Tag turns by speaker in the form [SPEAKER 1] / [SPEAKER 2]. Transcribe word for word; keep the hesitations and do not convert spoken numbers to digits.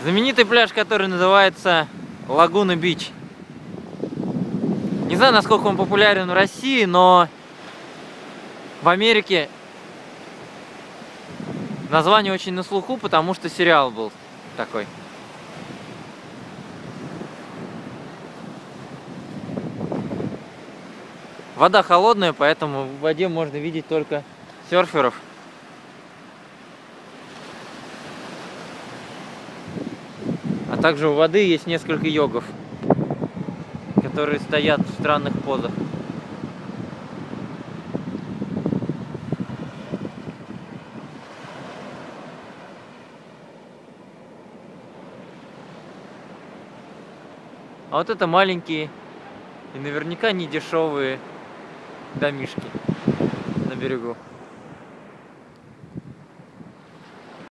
[SPEAKER 1] Знаменитый пляж, который называется Лагуна Бич. Не знаю, насколько он популярен в России, но в Америке название очень на слуху, потому что сериал был такой. Вода холодная, поэтому в воде можно видеть только серферов. А также у воды есть несколько йогов, которые стоят в странных позах. А вот это маленькие и наверняка не дешевые домишки на берегу.